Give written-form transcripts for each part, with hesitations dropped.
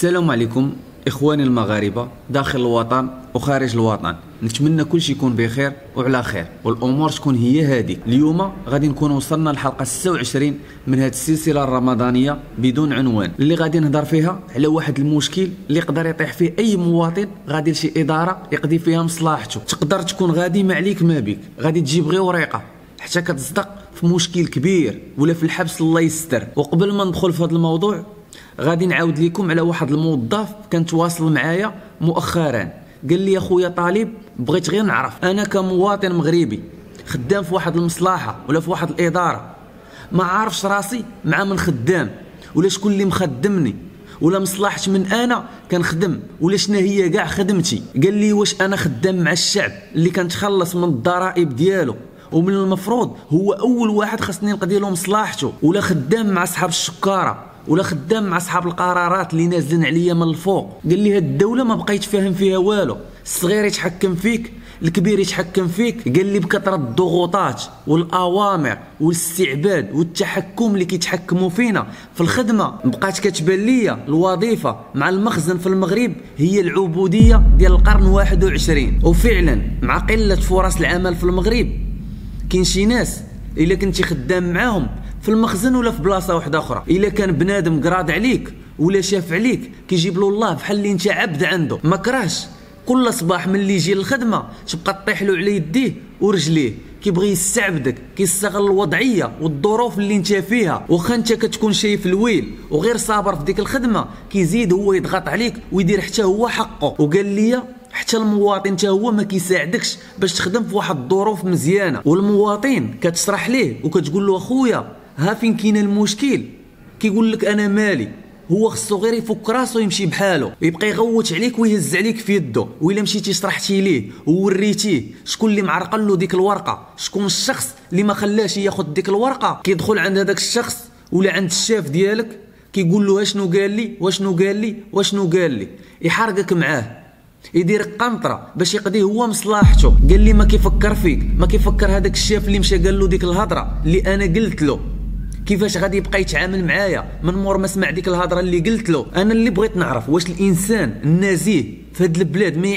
السلام عليكم إخواني المغاربة داخل الوطن وخارج الوطن. نتمنى كل شيء يكون بخير وعلى خير والأمور تكون هي هذه. اليوم غادي نكون وصلنا للحلقة 26 من هذه السلسلة الرمضانية بدون عنوان، اللي غادي نهضر فيها على واحد المشكل اللي يقدر يطيح فيه أي مواطن غادي لشي إدارة يقضي فيها مصلحته. تقدر تكون غادي ما عليك ما بيك، غادي تجيب غير ورقة حتى كتصدق في مشكل كبير ولا في الحبس الله يستر. وقبل ما ندخل في هذا الموضوع غادي نعاود لكم على واحد الموظف كان تواصل معايا مؤخرا، قال لي يا خويا طالب بغيت غير نعرف انا كمواطن مغربي خدام في واحد المصلحه ولا في واحد الاداره، ما عارفش راسي مع من خدام ولا شكون اللي مخدمني ولا مصلحتي من انا كنخدم ولا شنو هي كاع خدمتي. قال لي واش انا خدام مع الشعب اللي كنتخلص من الضرائب ديالو ومن المفروض هو اول واحد خاصني نقضي له مصلحته، ولا خدام مع اصحاب الشكاره ولا خدام مع اصحاب القرارات اللي نازلين عليا من الفوق. قال لي هاد الدوله ما بقيت فاهم فيها والو، الصغير يتحكم فيك الكبير يتحكم فيك. قال لي بكثره الضغوطات والاوامر والاستعباد والتحكم اللي كيتحكموا فينا في الخدمه بقات كتبان ليا الوظيفه مع المخزن في المغرب هي العبوديه ديال القرن 21. وفعلا مع قله فرص العمل في المغرب كاين شي ناس الا كنتي خدام معاهم في المخزن ولا في بلاصه واحده اخرى، الا كان بنادم قراض عليك ولا شاف عليك كيجيب له الله بحال اللي انت عبد عنده. ما كراهش كل صباح ملي يجي الخدمه تبقى تطيح له على يديه ورجليه، كيبغي يستعبدك، كيستغل الوضعيه والظروف اللي انت فيها. واخا انت كتكون شايف الويل وغير صابر في ديك الخدمه كيزيد هو يضغط عليك ويدير حتى هو حقه. وقال لي حتى المواطن حتى هو ما كيساعدكش باش تخدم في واحد الظروف مزيانه. والمواطن كتشرح ليه وكتقول له اخويا ها فين كاين المشكل، كيقول لك انا مالي، هو خصو غير يفك راسو يمشي بحاله، يبقى يغوت عليك ويهز عليك في يده. وإلا مشيتي شرحتي ليه ووريتيه شكون اللي معرقل له ديك الورقه، شكون الشخص اللي ما خلاش ياخذ ديك الورقه، كيدخل عند هذاك الشخص ولا عند الشاف ديالك كيقول له اشنو قال لي واشنو قال لي واشنو قال لي، يحرقك معاه، يدير قنطره باش يقضي هو مصلحته. قال لي ما كيفكر فيك، ما كيفكر هذاك الشاف اللي مشى قال له ديك الهضره اللي انا قلت له، كيفاش غادي يبقى يتعامل معايا من مور ما سمع ديك الهضره اللي قلت له. انا اللي بغيت نعرف واش الانسان النزيه في هاد البلاد ما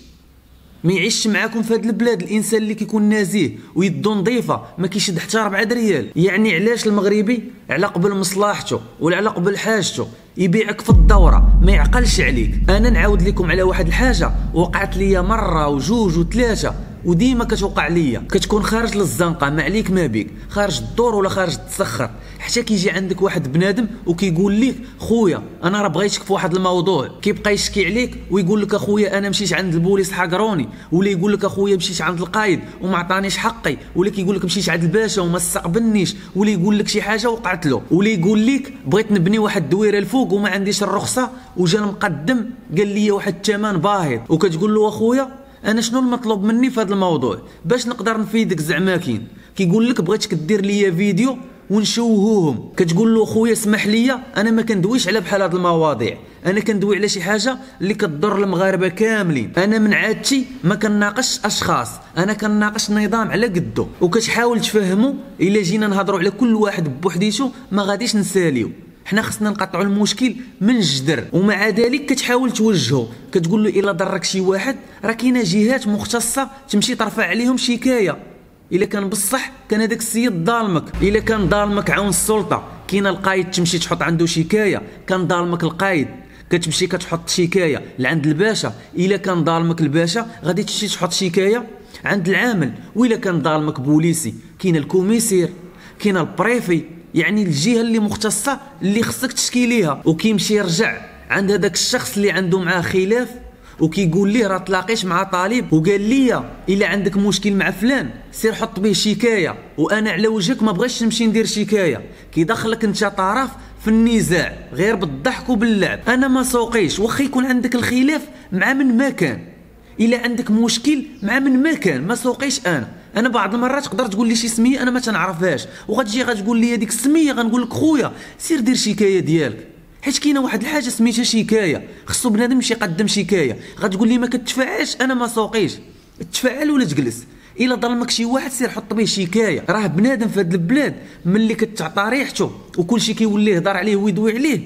يعيش معاكم في هاد البلاد الانسان اللي كيكون نزيه ويدو نظيفه ما كيشد حتى 4 ريال. يعني علاش المغربي على قبل مصلحته ولا على قبل حاجته يبيعك في الدوره ما يعقلش عليك؟ انا نعاود لكم على واحد الحاجه وقعت لي مره وجوج وثلاثه وديما كتوقع ليا. كتكون خارج للزنقه ما عليك ما بيك، خارج الدور ولا خارج تسخر، حتى كيجي عندك واحد بنادم وكيقول لك خويا انا راه بغيتك في واحد الموضوع، كيبقى يشكي عليك ويقول لك اخويا انا مشيت عند البوليس حقروني، ولا يقول لك اخويا مشيت عند القايد وما عطانيش حقي، ولا كيقول لك مشيت عند الباشا وما استقبلنيش، ولا يقول لك شي حاجه وقعت له، ولا يقول لك بغيت نبني واحد الدويره الفوق وما عنديش الرخصه وجا المقدم قال لي واحد الثمن باهظ، وكتقول له اخويا انا شنو المطلوب مني في هذا الموضوع باش نقدر نفيدك زعما كاين. كيقول لك بغيتك دير لي فيديو ونشوهوهم. كتقول له خويا اسمح لي انا ما كندويش على بحال هاد المواضيع، انا كندوي على شي حاجه اللي كتضر المغاربه كاملين. انا من عادتي ما كنناقش اشخاص، انا كنناقش نظام على قده. وكتحاول تفهموا الا جينا نهضروا على كل واحد بوحديته ما غاديش نساليو، حنا خصنا نقطعوا المشكل من الجذر. ومع ذلك كتحاول توجهه، كتقول له الا ضرك شي واحد راه كاينه جهات مختصه تمشي ترفع عليهم شكايه. الا كان بصح كان هذاك السيد ظالمك، الا كان ظالمك عون السلطه كاين القايد تمشي تحط عنده شكايه، كان ظالمك القايد كتمشي كتحط شكايه لعند الباشا، الا كان ظالمك الباشا غادي تمشي تحط شكايه عند العامل، والا كان ظالمك بوليسي كاين الكوميسير كاين البريفي، يعني الجهه اللي مختصه اللي خصك تشكي ليها. وكيمشي يرجع عند هذاك الشخص اللي عنده معاه خلاف وكيقول ليه راه تلاقيش مع طالب وقال لي الا عندك مشكل مع فلان سير حط به شكايه، وانا على وجهك ما بغيتش نمشي ندير شكايه. كيدخلك انت طرف في النزاع غير بالضحك وباللعب. انا ما سوقيش واخا يكون عندك الخلاف مع من ما كان، الا عندك مشكل مع من ما كان ما سوقيش. انا بعض المرات تقدر تقول لي شي سميه انا ما تنعرفهاش وغتجي غتقول لي هذيك السميه غنقول لك خويا سير دير شكايه ديالك، حيت كاينه واحد الحاجه سميتها شكايه، خصو بنادم يمشي يقدم شكايه. غتقول لي ما كتفاعلش، انا ما سوقيش، تفاعل ولا تجلس. الا ظلمك شي واحد سير حط به شكايه. راه بنادم في هاد البلاد ملي كتعطى ريحته وكل شيء كيولي يهضر عليه ويدوي عليه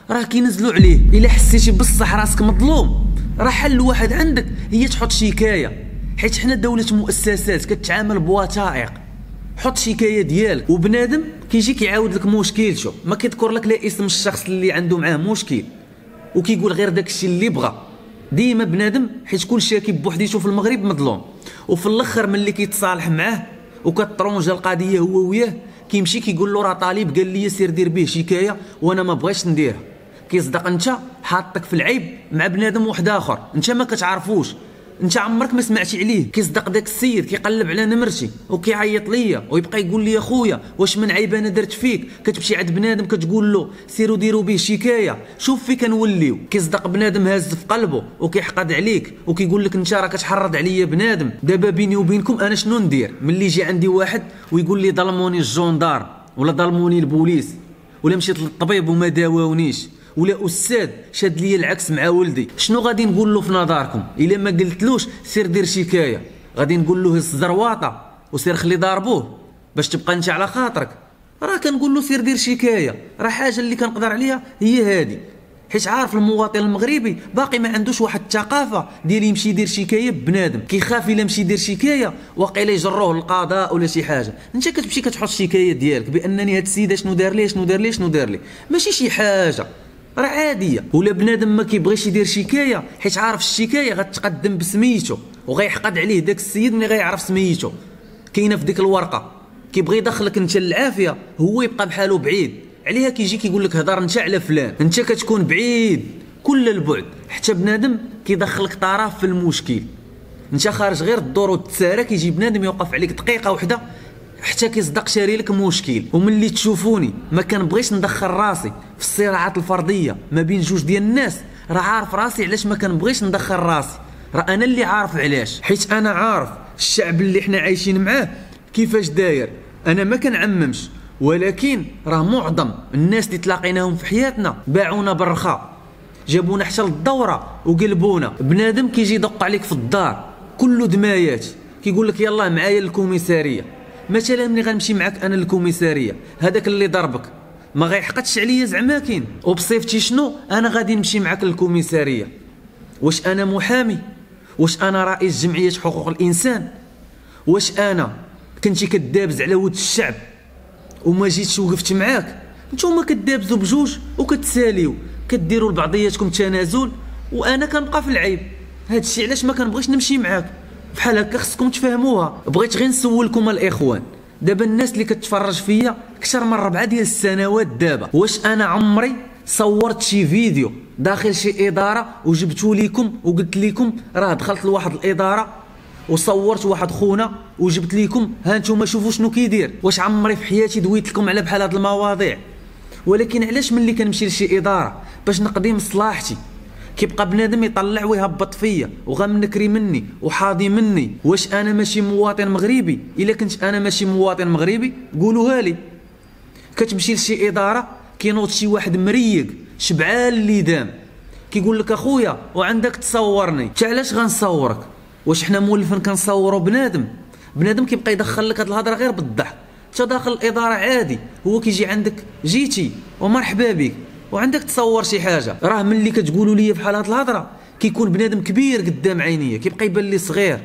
راه كينزلوا عليه. الا حسيتي بصح راسك مظلوم راه حل واحد عندك هي تحط شكايه، حيت حنا دوله مؤسسات كتعامل بوثائق. حط شكايه ديالك وبنادم كيجي كيعاود لك مشكلته، ما كيذكر لك لا اسم الشخص اللي عنده معاه مشكل وكيقول غير داكشي اللي بغى. ديما بنادم حيت كل شاكي بوحديته في المغرب مظلوم، وفي الاخر ملي كيتصالح معاه وكترونجا القضيه هو وياه كيمشي كيقول له راه طالب قال لي سير دير به شكايه وانا ما بغيتش نديرها. كيصدق انت حاطك في العيب مع بنادم واحد اخر انت ما كتعرفوش، انت عمرك ما سمعتي عليه. كيصدق داك السيد كيقلب على نمرتي وكيعيط ليا ويبقى يقول لي اخويا واش من عيب انا درت فيك. كتمشي عند بنادم كتقول له سيروا ديروا به شكايه، شوف في كنوليو. كيصدق بنادم هاز في قلبه وكيحقد عليك وكيقول لك انت راه كتحرض عليا بنادم. دابا بيني وبينكم انا شنو ندير ملي يجي عندي واحد ويقول لي ظلموني الجندار ولا ظلموني البوليس ولا مشيت للطبيب وما داواونيش ولا استاذ شاد لي العكس مع ولدي، شنو غادي نقول له في نظركم؟ الا ما قلتلوش سير دير شكايه غادي نقول له هز الزرواطه وسير خلي ضاربوه باش تبقى انت على خاطرك؟ راه كنقول له سير دير شكايه. راه حاجه اللي كنقدر عليها هي هذه، حيت عارف المواطن المغربي باقي ما عندوش واحد الثقافه ديال يمشي يدير شكايه ببنادم. كيخاف الا مشي يدير شكايه واقيلا يجروه للقضاء ولا شي حاجه. انت كتمشي كتحط الشكايه ديالك بانني هاد السيده شنو دار ليه شنو دار ليه شنو دار ليه، ماشي شي حاجه راه عاديه. ولا بنادم ما كيبغيش يدير شكايه حيت عارف الشكايه غتقدم بسميتو وغيحقد عليه داك السيد ملي غيعرف سميتو كاينه في ديك الورقه. كيبغي يدخلك انت للعافيه هو يبقى بحالو بعيد عليها. كيجي كيقول لك هضر انت على فلان، انت كتكون بعيد كل البعد. حتى بنادم كيدخلك طرف في المشكل، انت خارج غير الدور والتساره كيجي بنادم يوقف عليك دقيقه واحده حتى كيصدق شاري لك مشكل. وملي تشوفوني ما كنبغيش ندخل راسي في الصراعات الفرديه ما بين جوج ديال الناس، راه عارف راسي علاش ما كنبغيش ندخل راسي. راه انا اللي عارف علاش، حيت انا عارف الشعب اللي حنا عايشين معاه كيفاش داير. انا ما كنعممش، ولكن راه معظم الناس اللي تلاقيناهم في حياتنا باعونا بالرخاء، جابونا حتى للدوره وقلبونا. بنادم كيجي يدق عليك في الدار كله دمايات كيقول لك يلاه معايا للكوميساريه. مثلا ملي غنمشي معاك انا للكوميساريه هذاك اللي ضربك ما غيحقدش عليا زعما كاين، وبصيفتي شنو انا غادي نمشي معاك للكوميساريه؟ واش انا محامي؟ واش انا رئيس جمعيه حقوق الانسان؟ واش انا كنتي كدابز على ود الشعب وما جيتش وقفت معاك؟ نتوما كدابزوا بجوج وكتساليو كديروا لبعضياتكم تنازل وانا كنبقى في العيب. هذا الشيء علاش ما كنبغيش نمشي معاك. بحال هكا خصكم تفهموها. بغيت غير نسولكم الاخوان، دابا الناس اللي كتفرج فيا اكثر من 4 ديال السنوات دابا، واش انا عمري صورت شي فيديو داخل شي اداره وجبتو ليكم وقلت لكم راه دخلت لواحد الاداره وصورت واحد خونا وجبت لكم ها نتوما شوفوا شنو كيدير؟ واش عمري في حياتي دويت لكم على بحال هاد المواضيع؟ ولكن علاش ملي كنمشي لشي اداره باش نقضي مصلحتي كيبقى بنادم يطلع ويهبط فيا وغمنكري مني وحاضي مني؟ واش انا ماشي مواطن مغربي؟ الا كنت انا ماشي مواطن مغربي قولوها لي. كتمشي لشي اداره كينوض شي واحد مريق شبعان الليدام كيقول لك اخويا وعندك تصورني. انت علاش غنصورك؟ واش حنا مولفين كنصوروا بنادم كيبقى يدخل لك هاد الهضره غير بالضحك. انت داخل الاداره عادي، هو كيجي عندك جيتي ومرحبا بك وعندك تصور شي حاجه. راه ملي كتقولوا لي بحال هاد الهضره كيكون بنادم كبير قدام عينيا كيبقى يبان لي صغير.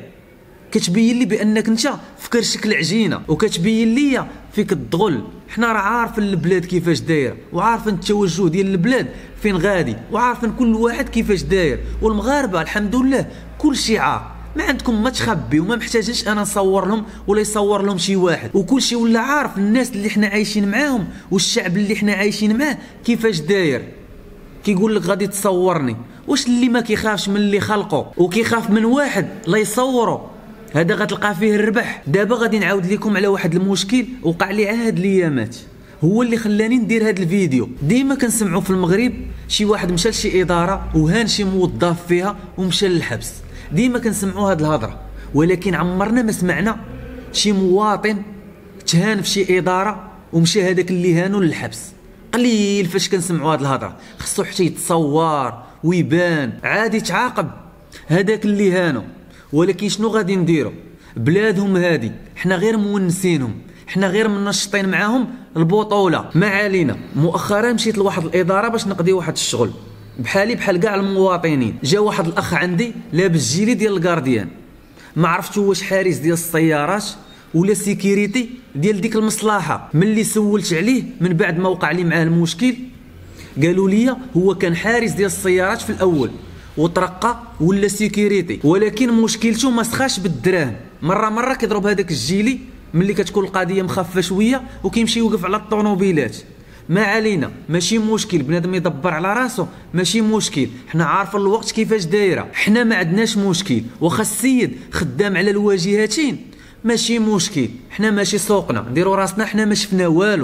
كتبين لي بانك انت في كرشك العجينه وكتبين لي فيك الضغل. حنا راه عارفين البلاد كيفاش دايره وعارفين التوجه ديال البلاد فين غادي وعارفين كل واحد كيفاش داير. والمغاربه الحمد لله كل شيء عارف، ما عندكم ما تخبي وما محتاجينش انا نصور لهم ولا يصور لهم شي واحد. وكل شيء ولا عارف الناس اللي حنا عايشين معاهم والشعب اللي حنا عايشين معاه كيفاش داير. كيقول لك غادي تصورني، واش اللي ما كيخافش من اللي خلقه وكيخاف من واحد لا يصوره هذا غتلقى فيه الربح؟ دابا غادي نعاود لكم على واحد المشكل وقع لي هاد الايامات هو اللي خلاني ندير هاد الفيديو. ديما كنسمعوا في المغرب شي واحد مشى لشي اداره وهان شي موظف فيها ومشى للحبس، ديما كنسمعوا هاد الهضره، ولكن عمرنا ما سمعنا شي مواطن تهان في شي اداره ومشى هذاك اللي هانو للحبس. قليل فاش كنسمعوا هاد الهضره. خصو حتى يتصور ويبان عادي تعاقب هذاك اللي هانو. ولكن شنو غادي نديروا؟ بلادهم هادي حنا غير مونسينهم، حنا غير منشطين معاهم البطوله. ما علينا. مؤخرا مشيت لواحد الاداره باش نقضي واحد الشغل بحالي بحال كاع المواطنين. جا واحد الاخ عندي لابس جيلي ديال الكارديان، ما عرفتو واش حارس ديال السيارات ولا سيكيريتي ديال ديك المصلحه. ملي سولت عليه من بعد ما وقع لي معاه المشكل قالوا لي هو كان حارس ديال السيارات في الاول وترقى ولا سيكيريتي، ولكن مشكلته ما سخاش بالدراهم. مره كيضرب هذاك الجيلي ملي كتكون القضيه مخفه شويه وكيمشي يوقف على الطوموبيلات. ما علينا، ماشي مشكل، بنادم يدبر على راسو ماشي مشكل. حنا عارفين الوقت كيفاش دايره، حنا ما عندناش مشكل. واخا السيد خدام على الواجهتين ماشي مشكل، حنا ماشي سوقنا نديروا راسنا حنا ما شفنا والو.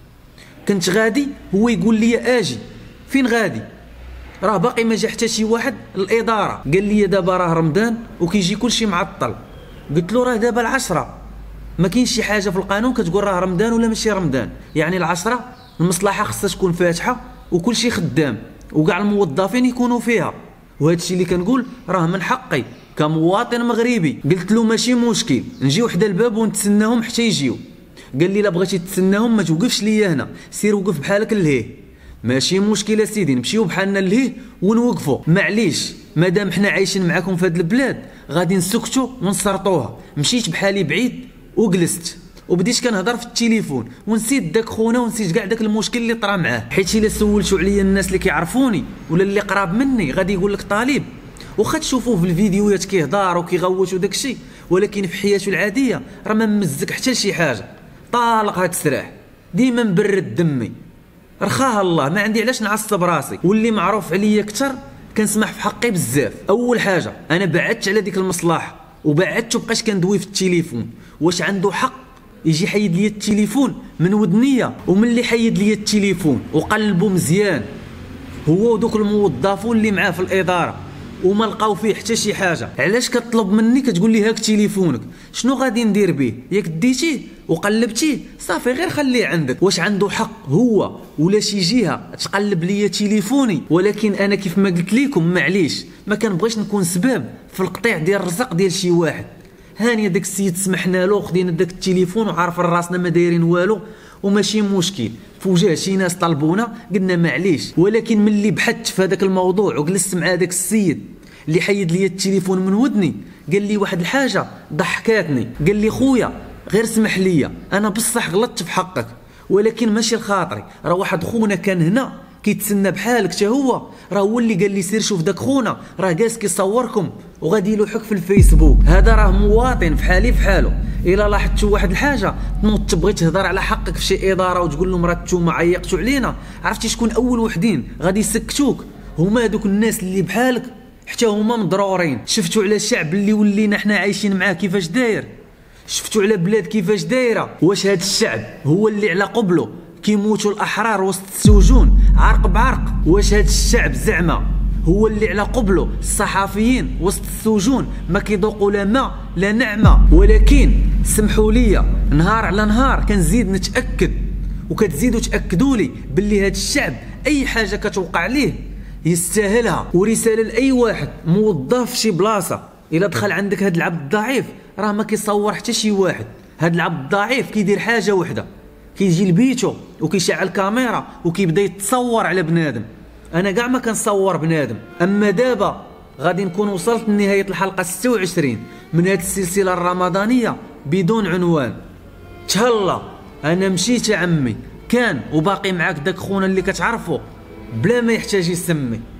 كنت غادي هو يقول لي اجي. فين غادي؟ راه باقي ما جا حتى شي واحد الاداره. قال لي دابا راه رمضان وكيجي كلشي معطل. قلت له راه دابا العشرة، ما كاينش شي حاجه في القانون كتقول راه رمضان ولا ماشي رمضان. يعني العشرة المصلحه خصها تكون فاتحه وكلشي خدام وكاع الموظفين يكونوا فيها، وهذا الشيء اللي كنقول راه من حقي كمواطن مغربي. قلت له ماشي مشكل، نجيو حدا الباب ونتسناهم حتى يجيو. قال لي لا بغيتي تسناهم ما توقفش ليا هنا، سير وقف بحالك لهيه. ماشي مشكل سيدي، نمشيو بحالنا لهيه ونوقفوا. معليش مادام حنا عايشين معاكم في هذه البلاد غادي نسكتوا ونسرطوها. مشيت بحالي بعيد وجلست وبديت كنهضر في التليفون ونسيت داك خونا ونسيت كاع داك المشكل اللي طرا معاه. حيت الا سولتوا عليا الناس اللي كيعرفوني ولا اللي قراب مني غادي يقول لك طالب واخا تشوفوه في الفيديوهات كيهضر وكيغوت وداك الشيء، ولكن في حياته العاديه راه ما ممزك حتى لشي حاجه. طالق هاد السراح ديما مبرد دمي، رخاها الله، ما عندي علاش نعصب راسي. واللي معروف عليا كثر كنسمح في حقي بزاف. اول حاجه انا بعدت على ديك المصلحه وبعدت وبقيت كندوي في التليفون. واش عنده حق يجي حيد لي التليفون من ودنيا؟ وملي حيد لي التليفون وقلبوا مزيان هو ودوك الموظفون اللي معاه في الاداره وما لقاو فيه حتى شي حاجه، علاش كتطلب مني كتقول لي هاك تليفونك؟ شنو غادي ندير به؟ ياك ديتيه وقلبتيه صافي غير خليه عندك. واش عنده حق هو ولا شي جهه تقلب لي تليفوني؟ ولكن انا كيف ما قلت لكم معليش ما كنبغيش نكون سبب في القطيع ديال الرزق ديال شي واحد. هاني داك السيد سمحنا له خدينا داك التليفون وعارف راسنا ما دايرين والو وماشي مشكل. في وجه شي ناس طلبونا قلنا معليش. ولكن ملي بحثت في هذاك الموضوع وجلست مع داك السيد اللي حيد لي التليفون من ودني قال لي واحد الحاجه ضحكاتني. قال لي خويا غير سمح لي انا بصح غلطت في حقك ولكن ماشي لخاطري، راه واحد خونا كان هنا كيتسنى بحالك حتى هو هو اللي قال لي سير شوف داك خونا راه جالس كيصوركم وغادي يلوحك في الفيسبوك. هذا راه مواطن فحالي فحاله. الا لاحظتوا واحد الحاجه تنوض تبغي تهضر على حقك في شي اداره وتقول لهم راه نتوما عيقتوا علينا، عرفتي شكون اول وحدين غادي يسكتوك؟ هما دوك الناس اللي بحالك حتى هما مضرورين. شفتوا على الشعب اللي ولينا حنا عايشين معاه كيفاش داير؟ شفتوا على بلاد كيفاش دايره؟ واش هذا الشعب هو اللي على قبله كيموتوا الاحرار وسط السجون عرق بعرق؟ واش هذا الشعب زعما هو اللي على قبله الصحفيين وسط السجون ما كيذوقوا لا ماء لا نعمه؟ ولكن سمحوا لي نهار على نهار كنزيد نتاكد وكتزيدوا تاكدوا لي باللي هذا الشعب اي حاجه كتوقع ليه يستاهلها. ورساله لاي واحد موظف في شي بلاصه الا دخل عندك هذا العبد الضعيف راه ما كيصور حتى شي واحد. هذا العبد الضعيف كيدير حاجه وحده، كيجي لبيتو وكيشعل الكاميرا وكيبدا يتصور على بنادم. انا كاع ما كنصور بنادم. اما دابا غادي نكون وصلت لنهايه الحلقه 26 من هذه السلسله الرمضانيه بدون عنوان. تهلا انا مشيت يا عمي، كان وباقي معاك داك خونا اللي كتعرفه بلا ما يحتاج يسمي.